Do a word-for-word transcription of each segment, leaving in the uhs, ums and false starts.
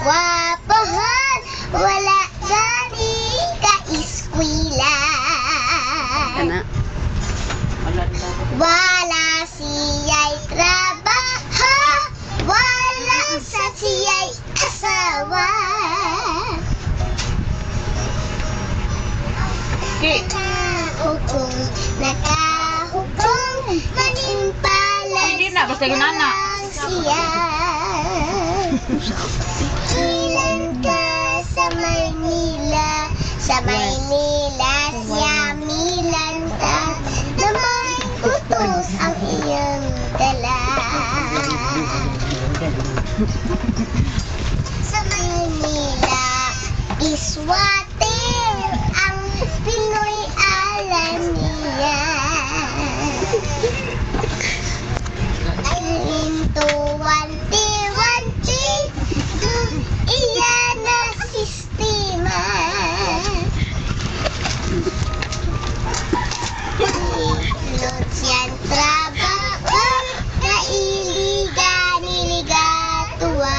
Wapohan, wala gani ka eskwela. Kana. Wala siya'y trabaho, wala sa siya'y asawa. Nakahukom, nakahukom, manimpalas Hindi na, basta yun, anak. siya. Ilan ka sa Maynila, sa Maynila siya milanta, na may utos ang iyong dala. Sa Maynila, iswater ang Pinoy alam niya. Into wanti wanti, iyan na sistema. Ilot siyang trabaho, na iliga niligatuwa.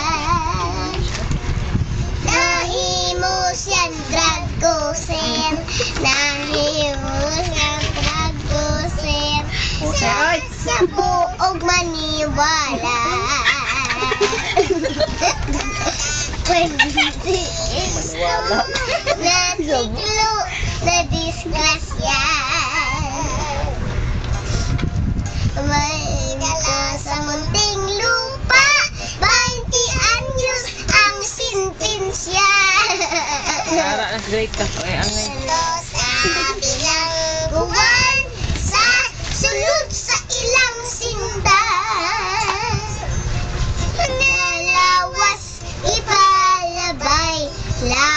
Nahimo siyang dragoser, nahimo siyang dragoser, sa, sa buog maniwala. Natiglo na disgrasya. May kala sa munting lupa, twenty anyos ang sintensya. Nara na great ka. Ay, angay. Ano sabi ng buwan sa sulod sa ilang sinta? Nalawas ipalabay lang.